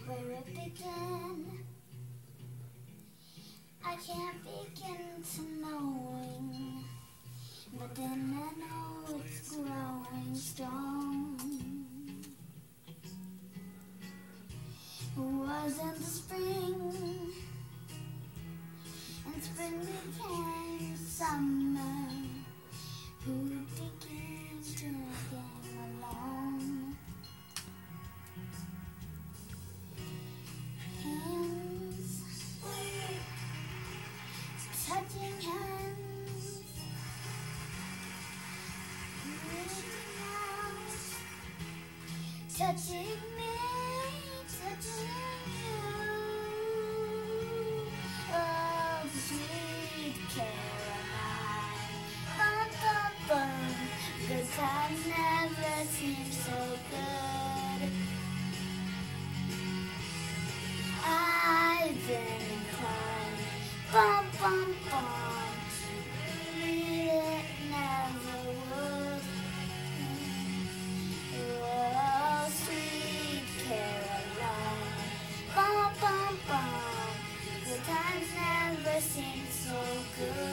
where it began. I can't begin to knowing, but then I know it's growing strong. It was in the spring, and spring became summer. Who began to come along? Hands, touching hands, reaching out, touching me, touching you. Oh, sweet Caroline, bum, bum, bum. The time never seemed so good. I've been inclined, bum, bum, bum. Read it never would. Oh, sweet Caroline, bum, bum, bum. The times never seemed so good.